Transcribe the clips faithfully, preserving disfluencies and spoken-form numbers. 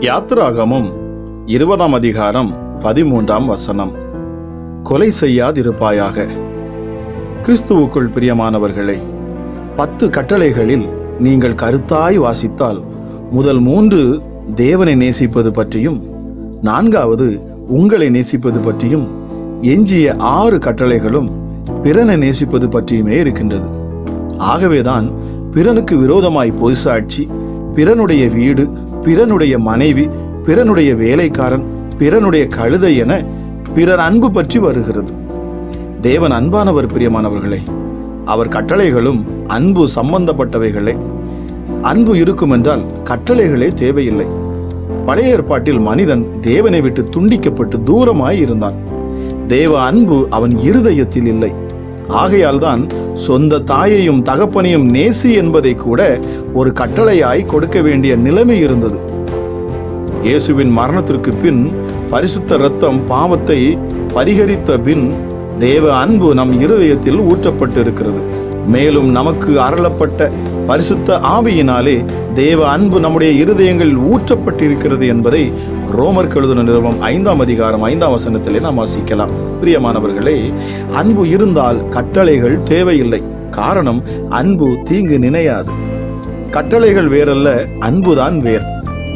யாத்திராகமம் இருபதாம் அதிகாரம் பதிமூன்றாம் வசனம். கொலை செய்யாதிருப்பாயாக. கிறிஸ்துவுக்குள் பிரியமானவர்களே, பத்து கட்டளைகளில் நீங்கள் கருத்தாய் வாசித்தால் முதல் மூன்று தேவனை நேசிப்பது பற்றியும் நான்காவது உங்களை நேசிப்பது பற்றியும் எஞ்சிய ஆறு கட்டளைகளும் பிறனை நேசிப்பது பற்றியுமே இருக்கின்றது. ஆகவேதான் பிறனுக்கு விரோதமாய் பொய்சாட்சி, பிறனுடைய வீடு, பிறனுடைய மனைவி, பிறனுடைய வேலைக்காரன், பிறனுடைய கழுதை என பிறர் அன்பு பற்றி வருகிறது. தேவன் அன்பானவர் பிரியமானவர்களே. அவர் கட்டளைகளும் அன்பு சம்பந்தப்பட்டவைகளே. அன்பு இருக்கும் என்றால் கட்டளைகளே தேவையில்லை. பழைய ஏற்பாட்டில் மனிதன் தேவனை விட்டு துண்டிக்கப்பட்டு தூரமாய் இருந்தான். தேவ அன்பு அவன் இருதயத்தில் இல்லை. ஆகையால் தான் சொந்த தாயையும் தகப்பனையும் நேசி என்பதை கூட ஒரு கட்டளையாய் கொடுக்க வேண்டிய நிலைமை இருந்தது. இயேசுவின் மரணத்திற்கு பின் பரிசுத்த இரத்தம் பாவத்தை பரிகரித்த பின் தேவ அன்பு நம் இருதயத்தில் ஊற்றப்பட்டு இருக்கிறது. மேலும் நமக்கு அருளப்பட்ட பரிசுத்த ஆவியினாலே தேவ அன்பு நம்முடைய இருதயங்களில் ஊற்றப்பட்டிருக்கிறது என்பதை ரோமர் எழுதின நிருபம் ஐந்தாம் அதிகாரம் ஐந்தாம் வசனத்திலே நாம் வாசிக்கலாம். பிரியமானவர்களே, அன்பு இருந்தால் கட்டளைகள் தேவையில்லை. காரணம், அன்பு தீங்கு நினையாது. கட்டளைகள் வேறல்ல, அன்புதான் வேர்.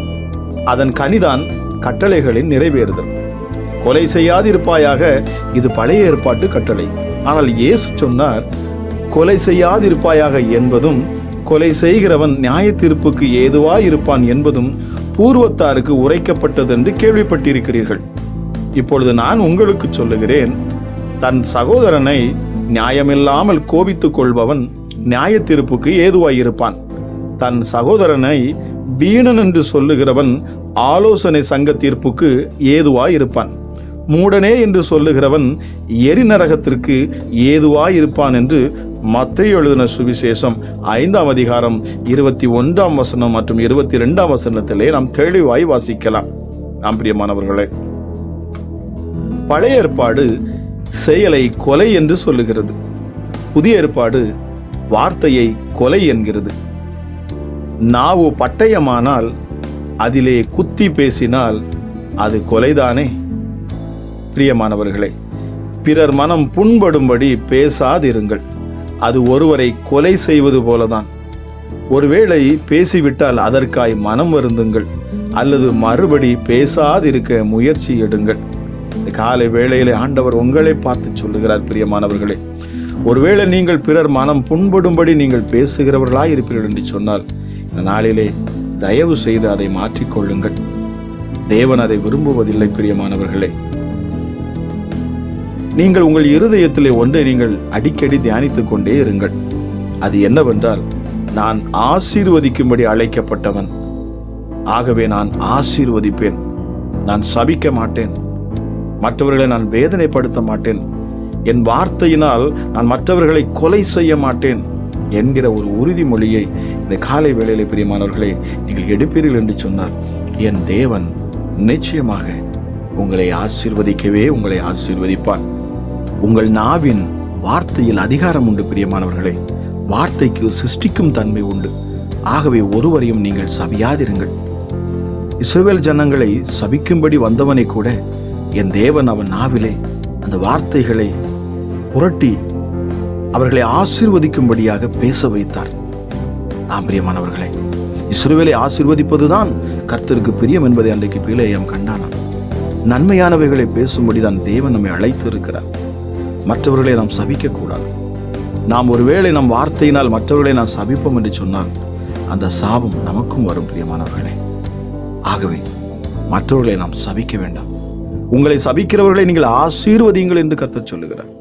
அதன் கனிதான் கட்டளைகளின் நிறைவேறுதல். கொலை செய்யாதிருப்பாயாக, இது பழைய ஏற்பாட்டு கட்டளை. ஆனால் இயேசு சொன்னார், கொலை செய்யாதிருப்பாயாக என்பதும் கொலை செய்கிறவன் நியாய தீர்ப்புக்கு ஏதுவாய் இருப்பான் என்பதும் பூர்வத்தாருக்கு உரைக்கப்பட்டது என்று கேள்விப்பட்டிருக்கிறீர்கள். இப்பொழுது நான் உங்களுக்கு சொல்லுகிறேன், தன் சகோதரனை நியாயமில்லாமல் கோபித்துக் கொள்பவன் நியாய தீர்ப்புக்கு ஏதுவாய் இருப்பான். தன் சகோதரனை வீணன் என்று சொல்லுகிறவன் ஆலோசனை சங்க தீர்ப்புக்கு ஏதுவாய் இருப்பான். மூடனே என்று சொல்லுகிறவன் எரிநரகத்திற்கு ஏதுவாய் இருப்பான் என்று மத்தேயு எழுதின சுவிசேஷம் ஐந்தாம் அதிகாரம் இருபத்தி ஒன்றாம் வசனம் மற்றும் இருபத்தி இரண்டாம் வசனத்திலே நாம் தெளிவாய் வாசிக்கலாம். நாம் பிரியமானவர்களே, பழைய ஏற்பாடு செயலை கொலை என்று சொல்லுகிறது. புதிய ஏற்பாடு வார்த்தையை கொலை என்கிறது. நாவு பட்டயமானால் அதிலே குத்தி பேசினால் அது கொலைதானே? பிரியமானவர்களே, பிறர் மனம் புண்படும்படி பேசாதிருங்கள். அது ஒருவரை கொலை செய்வது போலதான். ஒருவேளை பேசிவிட்டால் அதற்காய் மனம் வருந்துங்கள், அல்லது மறுபடி பேசாதிருக்க முயற்சி எடுங்கள். காலை வேளையிலே ஆண்டவர் உங்களை பார்த்து சொல்லுகிறார். பிரியமானவர்களே, ஒருவேளை நீங்கள் பிறர் மனம் புண்படும்படி நீங்கள் பேசுகிறவர்களாய் இருப்பீர்கள் என்று சொன்னால் இந்த நாளிலே தயவு செய்து அதை மாற்றிக்கொள்ளுங்கள். தேவன் அதை விரும்புவதில்லை. பிரியமானவர்களே, நீங்கள் உங்கள் இருதயத்திலே ஒன்றை நீங்கள் அடிக்கடி தியானித்துக் கொண்டே இருங்கள். அது என்னவென்றால், நான் ஆசீர்வதிக்கும்படி அழைக்கப்பட்டவன், ஆகவே நான் ஆசீர்வதிப்பேன். நான் சபிக்க மாட்டேன், மற்றவர்களை நான் வேதனைப்படுத்த மாட்டேன், என் வார்த்தையினால் நான் மற்றவர்களை கொலை செய்ய மாட்டேன் என்கிற ஒரு உறுதிமொழியை இந்த காலை வேளையிலே பிரியமானவர்களே நீங்கள் எடுப்பீர்கள் என்று சொன்னால், என் தேவன் நிச்சயமாக உங்களை ஆசீர்வதிக்கவே உங்களை ஆசீர்வதிப்பார். உங்கள் நாவின் வார்த்தையில் அதிகாரம் உண்டு. பிரியமானவர்களே, வார்த்தைக்கு சிருஷ்டிக்கும் தன்மை உண்டு. ஆகவே ஒருவரையும் நீங்கள் சபியாதிருங்கள். இஸ்ரவேல் ஜனங்களை சபிக்கும்படி வந்தவனை கூட என் தேவன் அவன் நாவிலே அந்த வார்த்தைகளை புரட்டி அவர்களை ஆசீர்வதிக்கும்படியாக பேச வைத்தார். ஆம் பிரியமானவர்களே, இஸ்ரவேலை ஆசீர்வதிப்பதுதான் கர்த்தருக்கு பிரியம் என்பதை அன்றைக்கு பிலேயாம் கண்டானாம். நன்மையானவைகளை பேசும்படிதான் தேவன் நம்மை அழைத்து இருக்கிறார். மற்றவர்களை நாம் சபிக்க கூடாது. நாம் ஒருவேளை நம் வார்த்தையினால் மற்றவர்களை நாம் சபிப்போம் என்று சொன்னால் அந்த சாபம் நமக்கும் வரும். பிரியமானவர்களே, ஆகவே மற்றவர்களை நாம் சபிக்க வேண்டாம். உங்களை சபிக்கிறவர்களை நீங்கள் ஆசீர்வதியுங்கள் என்று கர்த்தர் சொல்லுகிறார்.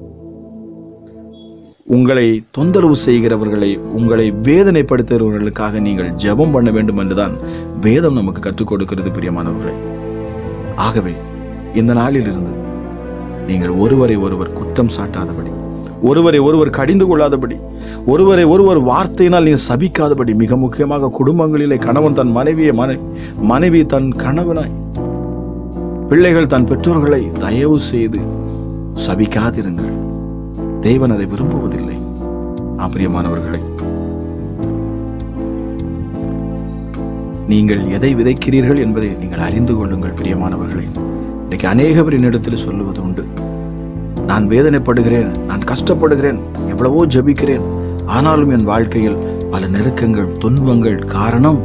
உங்களை தொந்தரவு செய்கிறவர்களை, உங்களை வேதனைப்படுத்துகிறவர்களுக்காக நீங்கள் ஜெபம் பண்ண வேண்டும் என்றுதான் வேதம் நமக்கு கற்றுக் கொடுக்கிறது. பிரியமானவர்களே, ஆகவே இந்த நாளில் இருந்து நீங்கள் ஒருவரை ஒருவர் குற்றம் சாட்டாதபடி, ஒருவரை ஒருவர் கடிந்து கொள்ளாதபடி, ஒருவரை ஒருவர் வார்த்தையினால் நீங்கள் சபிக்காதபடி, மிக முக்கியமாக குடும்பங்களிலே கணவன் தன் மனைவியை, மனைவி மனைவி தன் கணவனாய், பிள்ளைகள் தன் பெற்றோர்களை தயவு செய்து சபிக்காதிருங்கள். தேவன் அதை விரும்புவதில்லை. பிரியமானவர்களே, நீங்கள் எதை விதைக்கிறீர்கள் என்பதை நீங்கள் அறிந்து கொள்ளுங்கள் பிரியமானவர்களே. இன்னைக்கு அநேக பேர் என்னிடத்தில் சொல்லுவது உண்டு, நான் வேதனைப்படுகிறேன், நான் கஷ்டப்படுகிறேன், எவ்வளவோ ஜெபிக்கிறேன், ஆனாலும் என் வாழ்க்கையில் பல நெருக்கங்கள், துன்பங்கள் காரணம்.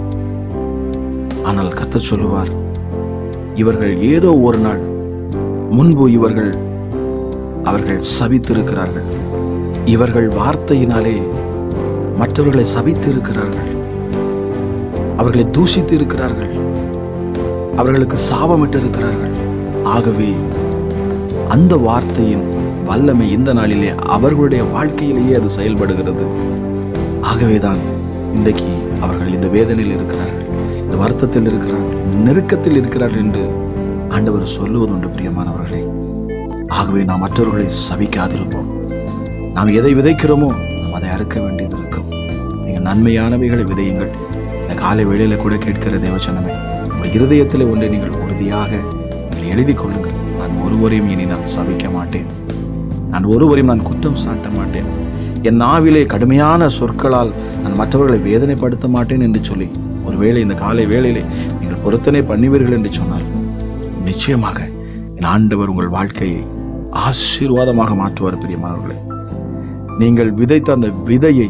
ஆனால் கர்த்தர் சொல்லுவார், இவர்கள் ஏதோ ஒரு நாள் முன்பு இவர்கள் அவர்கள் சபித்திருக்கிறார்கள். இவர்கள் வார்த்தையினாலே மற்றவர்களை சபித்து இருக்கிறார்கள், அவர்களை தூஷித்து இருக்கிறார்கள், அவர்களுக்கு சாபமிட்டு இருக்கிறார்கள். ஆகவே அந்த வார்த்தையின் வல்லமை இந்த நாளிலே அவர்களுடைய வாழ்க்கையிலேயே அது செயல்படுகிறது. ஆகவேதான் இன்றைக்கு அவர்கள் இந்த வேதனையில் இருக்கிறார்கள், இந்த வருத்தத்தில் இருக்கிறார்கள், நெருக்கத்தில் இருக்கிறார்கள் என்று ஆண்டவர் சொல்லுவதுண்டு பிரியமானவர்களே. ஆகவே நாம் மற்றவர்களை சபிக்காதிருப்போம். நாம் எதை விதைக்கிறோமோ நாம் அதை அறுக்க வேண்டியது இருக்கும். நீங்கள் நன்மையானவைகளை விதையுங்கள். இந்த காலை வேளையில கூட கேட்கிற தேவச்சனமே, உங்கள் இருதயத்தில் ஒன்றை நீங்கள் உறுதியாக நீங்கள் எழுதி கொள்ளுங்கள். நான் ஒருவரையும் இனி நான் சபிக்க மாட்டேன், நான் ஒருவரையும் நான் குற்றம் சாட்ட மாட்டேன், என் நாவிலே கடுமையான சொற்களால் நான் மற்றவர்களை வேதனைப்படுத்த மாட்டேன் என்று சொல்லி ஒருவேளை இந்த காலை வேளையிலே நீங்கள் பொருத்தனை பண்ணுவீர்கள் என்று சொன்னால் நிச்சயமாக என் ஆண்டவர் உங்கள் வாழ்க்கையை ஆசீர்வாதமாக மாற்றுவார். பிரியமானவர்களே, நீங்கள் விதைத்த அந்த விதையை,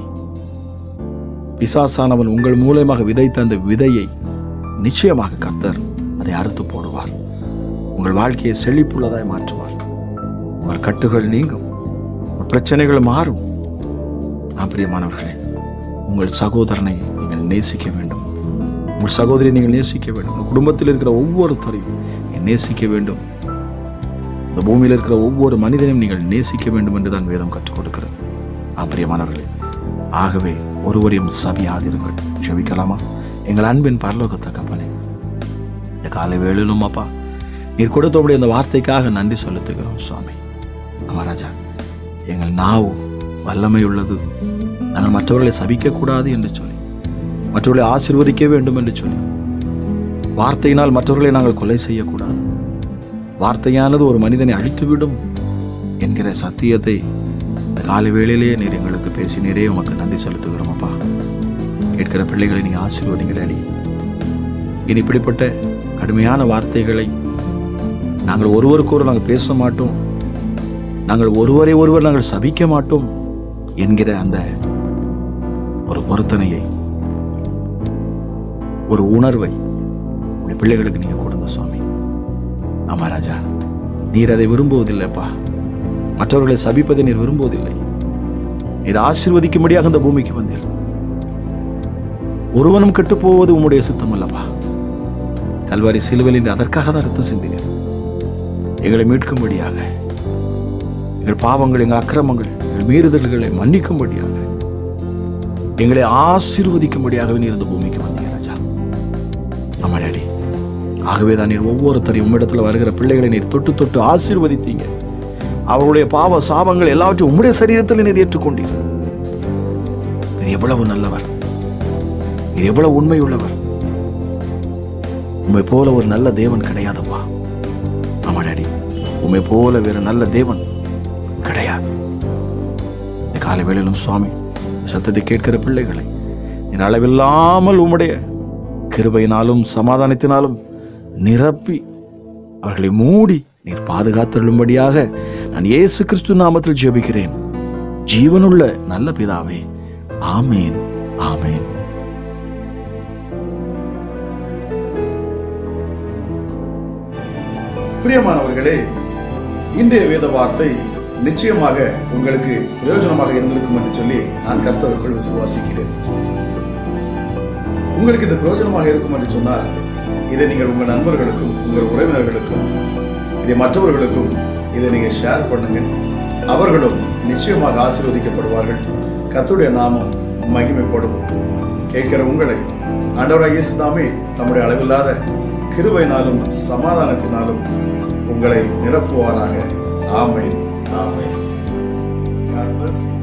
பிசாசானவன் உங்கள் மூலமாக விதைத்த அந்த விதையை நிச்சயமாக கர்த்தர் அதை அறுத்து போடுவார். உங்கள் வாழ்க்கையை செழிப்புள்ளதாய் மாற்றுவார். உங்கள் கட்டுகள் நீங்கும், உங்கள் பிரச்சனைகள் மாறும். பிரியமானவர்களே, உங்கள் சகோதரனை நீங்கள் நேசிக்க வேண்டும், உங்கள் சகோதரியை நீங்கள் நேசிக்க வேண்டும், உங்கள் குடும்பத்தில் இருக்கிற ஒவ்வொருத்தரையும் நேசிக்க வேண்டும். இந்த பூமியில் இருக்கிற ஒவ்வொரு மனிதனையும் நீங்கள் நேசிக்க வேண்டும் என்று தான் வேதம் கற்றுக் கொடுக்கிறது. பிரியமானவர்களே, ஆகவே ஒருவரையும் சபியாதிருங்கள். ஜெபிக்கலாமா? எங்கள் அன்பின் பரலோக தகப்பனே, இந்த காலை வேளையிலும் அப்பா நீர் கொடுத்தபடி அந்த வார்த்தைக்காக நன்றி செலுத்துகிறோம் சுவாமி. அமராஜா, எங்கள் நாவு வல்லமை உள்ளது, நாங்கள் மற்றவர்களை சபிக்க கூடாது என்று சொல்லி, மற்றவர்களை ஆசீர்வதிக்க வேண்டும் என்று சொல்லி, வார்த்தையினால் மற்றவர்களை நாங்கள் கொலை செய்யக்கூடாது, வார்த்தையானது ஒரு மனிதனை அழித்துவிடும் என்கிற சத்தியத்தை இந்த காலை வேளையிலேயே நீர் எங்களுக்கு பேசினீரே. உமக்கு நன்றி செலுத்துகிறோம் அப்பா. கேட்கிற பிள்ளைகளை நீ ஆசீர்வதிங்களே. இனி இப்படிப்பட்ட கடுமையான வார்த்தைகளை நாங்கள் ஒருவருக்கொரு நாங்கள் பேச மாட்டோம், நாங்கள் ஒருவரை ஒருவர் நாங்கள் சபிக்க மாட்டோம் என்கிற அந்த ஒரு பொருத்தனையை, ஒரு உணர்வை பிள்ளைகளுக்கு நீங்க கொடுங்க சுவாமி. ஆமா ராஜா, நீர் அதை விரும்புவதில்லைப்பா. மற்றவர்களை சபிப்பதை நீர் விரும்புவதில்லை. நீர் ஆசீர்வதிக்கும்படியாக அந்த பூமிக்கு வந்தீர். ஒருவனும் கெட்டு போவது உம்முடைய சித்தம் அல்லப்பா. கல்வாரி சிலுவையில் அதற்காக தான் ரத்தம் சிந்தினீர், எங்களை மீட்கும்படியாக, எங்கள் பாவங்கள், எங்கள் அக்கிரமங்கள், எங்கள் மீறுதல்களை மன்னிக்கும்படியாக, எங்களை ஆசீர்வதிக்கும்படியாகவே நீர் இந்த பூமிக்கு வந்தீர் ராஜா. ஆமா டாடி. ஆகவேதான் நீர் ஒவ்வொருத்தரையும் உம்மிடத்தில் வருகிற பிள்ளைகளை நீர் தொட்டு தொட்டு ஆசீர்வதித்தீங்க. அவருடைய பாவ சாபங்கள் எல்லாவற்றையும் உம்முடைய சரீரத்தில் நீர் ஏற்றுக்கொண்டீர். நீர் எவ்வளவு நல்லவர், நீர் எவ்வளவு உண்மை உள்ளவர். உம்மை போல ஒரு நல்ல தேவன் கிடையாதப்பா. ஆமா டாடி, உம்மை போல வேற நல்ல தேவன் கிடையாது. இந்த காலை வேளையிலும் சுவாமி சத்தத்தை கேட்கிற பிள்ளைகளை நீர் அளவில்லாமல் உம்முடைய கிருபையினாலும் சமாதானத்தினாலும் நிரப்பி அவர்களை மூடி நீர் பாதுகாத்தருளும்படியாக நான் இயேசு கிறிஸ்து நாமத்தில் ஜெபிக்கிறேன், ஜீவனுள்ள நல்ல பிதாவே. ஆமேன், ஆமேன். பிரியமானவர்களே, இன்றைய வேத வார்த்தை நிச்சயமாக உங்களுக்கு பிரயோஜனமாக இருந்திருக்கும் என்று சொல்லி நான் கர்த்தருக்குள் விசுவாசிக்கிறேன். உங்களுக்கு இது பிரயோஜனமாக இருக்கும் என்று சொன்னால் இதை நீங்கள் உங்கள் நண்பர்களுக்கும், உங்கள் உறவினர்களுக்கும், இதை மற்றவர்களுக்கும் இதை நீங்கள் ஷேர் பண்ணுங்க. அவர்களும் நிச்சயமாக ஆசீர்வதிக்கப்படுவார்கள். கர்த்தருடைய நாமம் மகிமைப்படும். கேட்கிற உங்களை ஆண்டவராகிய இயேசு தாமே தம்முடைய அளவில்லாத கிருபையினாலும் சமாதானத்தினாலும் உங்களை நிரப்புவாராக. ஆமென், ஆமென். God bless you.